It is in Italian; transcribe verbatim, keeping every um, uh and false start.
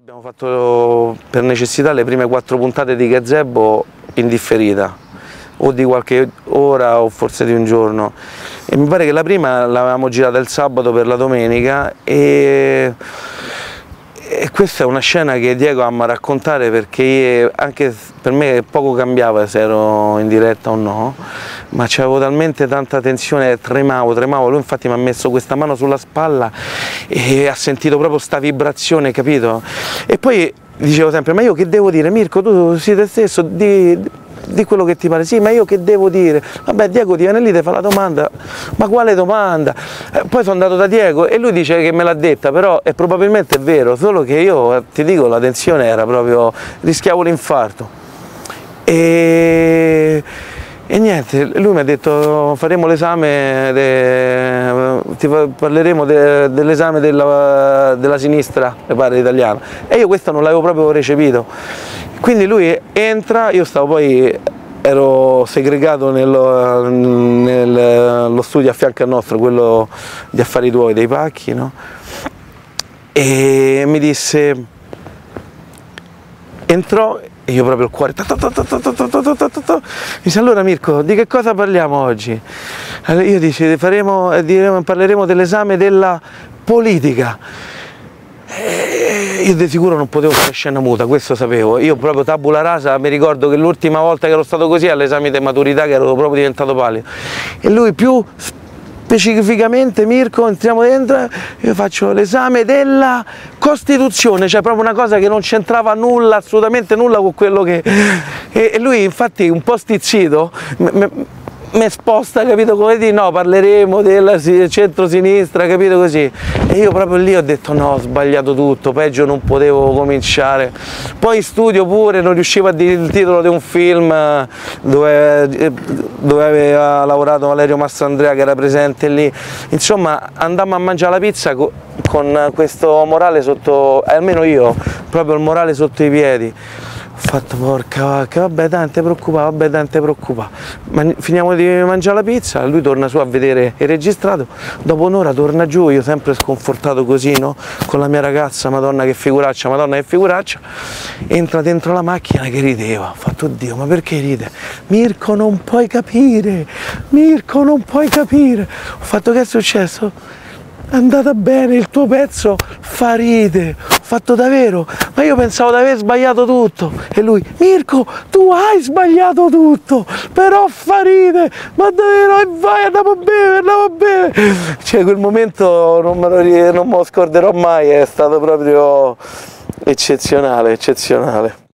Abbiamo fatto per necessità le prime quattro puntate di Gazebo in differita, o di qualche ora o forse di un giorno, e mi pare che la prima l'avevamo girata il sabato per la domenica e, e questa è una scena che Diego ama raccontare perché anche per me poco cambiava se ero in diretta o no, ma c'avevo talmente tanta tensione, tremavo, tremavo, lui infatti mi ha messo questa mano sulla spalla e ha sentito proprio sta vibrazione, capito? E poi dicevo sempre, ma io che devo dire? Mirko, tu sei te stesso, di, di quello che ti pare. Sì, ma io che devo dire? Vabbè, Diego ti viene lì, ti fa la domanda, ma quale domanda? Eh, poi sono andato da Diego e lui dice che me l'ha detta, però è probabilmente è vero, solo che io, ti dico, la tensione era proprio, rischiavo l'infarto. E... E niente, lui mi ha detto faremo l'esame, ti parleremo de, dell'esame della, della sinistra, mi pare italiano, e io questo non l'avevo proprio recepito. Quindi lui entra, io stavo poi, ero segregato nello, nello studio a fianco al nostro, quello di affari tuoi, dei pacchi, no? E mi disse, entrò, e io proprio il cuore, ta ta ta ta ta ta ta ta ta ta. Mi dice, allora Mirko, di che cosa parliamo oggi? Allora io dice, faremo, diremo, parleremo dell'esame della politica. E io di sicuro non potevo fare scena muta, questo sapevo. Io proprio tabula rasa, mi ricordo che l'ultima volta che ero stato così all'esame di maturità che ero proprio diventato pallido. E lui più specificamente, Mirko, entriamo dentro, io faccio l'esame della Costituzione, cioè proprio una cosa che non c'entrava nulla, assolutamente nulla con quello che... E lui infatti un po' stizzito mi sposta, capito come dire, no, parleremo della centro-sinistra, capito così. E io proprio lì ho detto no, ho sbagliato tutto, peggio non potevo cominciare. Poi in studio pure non riuscivo a dire il titolo di un film dove, dove aveva lavorato Valerio Mastrandrea che era presente lì. Insomma, andammo a mangiare la pizza con questo morale sotto, almeno io, proprio il morale sotto i piedi. Ho fatto porca vacca, vabbè dai, non ti preoccupare, vabbè dai, non ti preoccupare. Ma finiamo di mangiare la pizza, lui torna su a vedere il registrato, dopo un'ora torna giù, io sempre sconfortato così, no? Con la mia ragazza, madonna che figuraccia, madonna che figuraccia, entra dentro la macchina che rideva, ho fatto oddio, ma perché ride? Mirko non puoi capire, Mirko non puoi capire, ho fatto che è successo? È andata bene, il tuo pezzo fa ride, ho fatto davvero, ma io pensavo di aver sbagliato tutto. E lui, Mirko, tu hai sbagliato tutto, però fa ride, ma davvero, e vai, andiamo a bere, andiamo a bere. Cioè quel momento non me lo, non me lo scorderò mai, è stato proprio eccezionale, eccezionale.